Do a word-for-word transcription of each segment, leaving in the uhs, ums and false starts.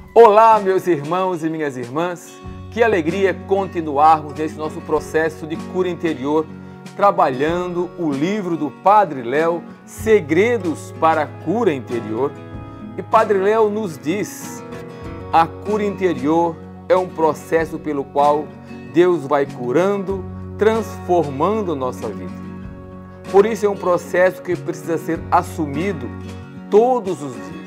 Olá, meus irmãos e minhas irmãs, que alegria continuarmos nesse nosso processo de cura interior, trabalhando o livro do Padre Léo, Segredos para a Cura Interior. E Padre Léo nos diz, a cura interior é um processo pelo qual Deus vai curando, transformando nossa vida. Por isso é um processo que precisa ser assumido todos os dias.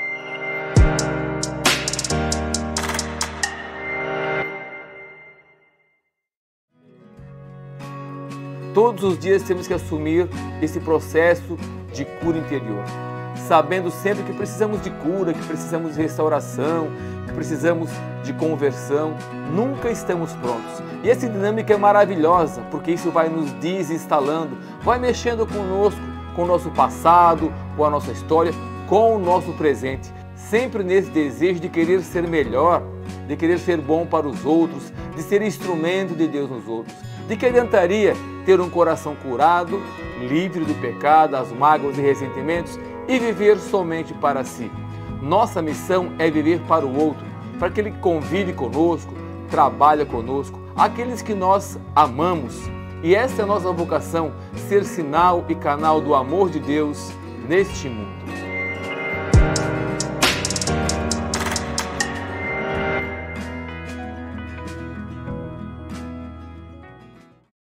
Todos os dias temos que assumir esse processo de cura interior, sabendo sempre que precisamos de cura, que precisamos de restauração, que precisamos de conversão. Nunca estamos prontos. E essa dinâmica é maravilhosa, porque isso vai nos desinstalando, vai mexendo conosco, com o nosso passado, com a nossa história, com o nosso presente. Sempre nesse desejo de querer ser melhor, de querer ser bom para os outros, de ser instrumento de Deus nos outros. De que adiantaria ter um coração curado, livre do pecado, das mágoas e ressentimentos e viver somente para si? Nossa missão é viver para o outro, para aquele que convive conosco, trabalha conosco, aqueles que nós amamos. E essa é a nossa vocação, ser sinal e canal do amor de Deus neste mundo.